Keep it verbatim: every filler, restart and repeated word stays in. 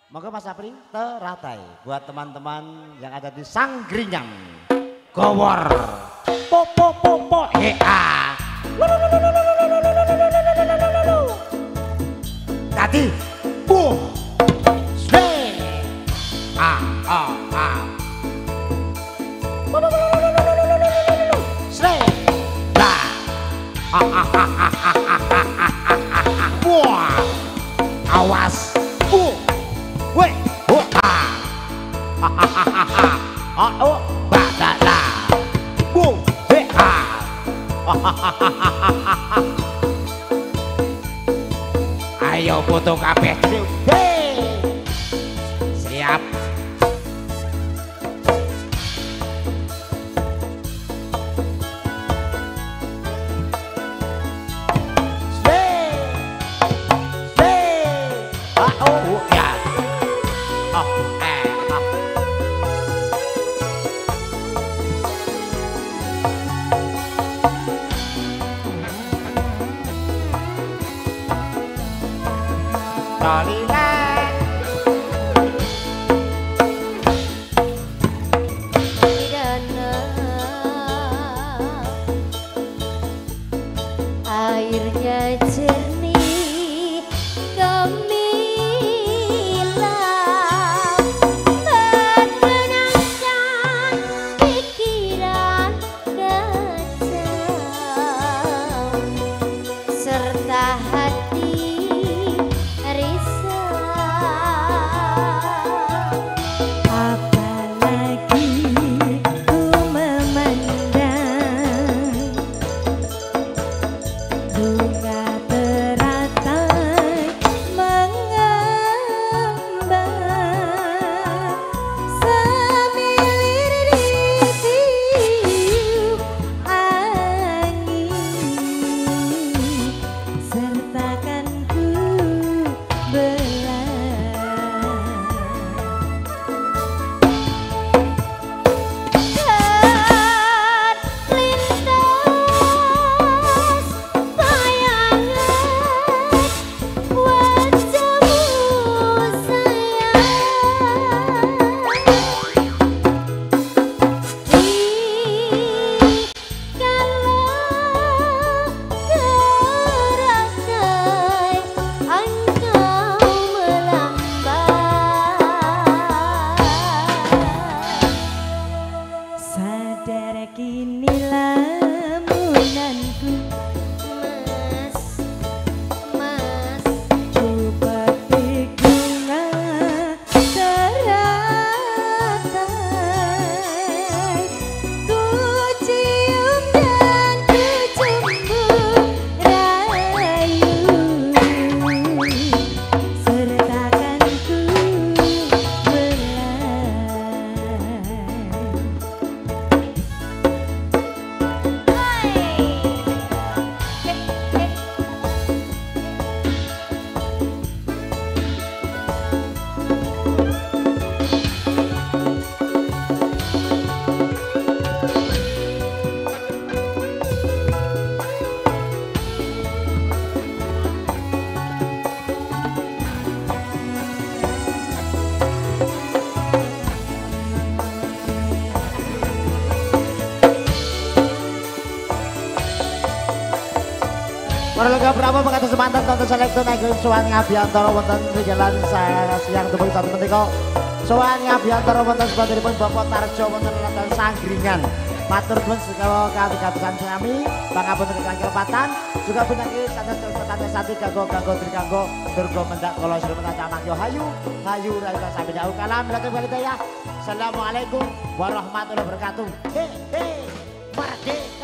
Monggo Mas Sapri teratai buat teman-teman yang ada di Sanggringan Gowor po po po po hea tadi bu sve a a a sve la a a a a a a a buah awas bu weh oh ah hahaha oh oh badala bu he ah ayo foto kabeh hei siap airnya jernih gemilang menenangkan pikiran kacau serta hati risau apalagi ku memandang bunga teratai mengembang semilir ditiup angin sertakan ku sadar kini lamunanku mas mas ku petik bunga teratai ku cium dan ku cemburu rayu sertakan ku belai. Warga Bravo mengatur semantan tonton selektor naik suan ngabiantara wonten jalan saya siang tepung satu menika suan ngabiantara wonten sebagianipun Bapak Tarjo wonten latan Sanggringan matur nuwun sekawa kawigatosan sami pangapunten kekan kelepatan juga punanggi sanes tanda sati kanggo kanggo trikanggo durga mendak kala sira menacak yo hayu hayu raga sami dawuh kalam latur balita ya. Assalamualaikum warahmatullahi wabarakatuh. He he merdeka.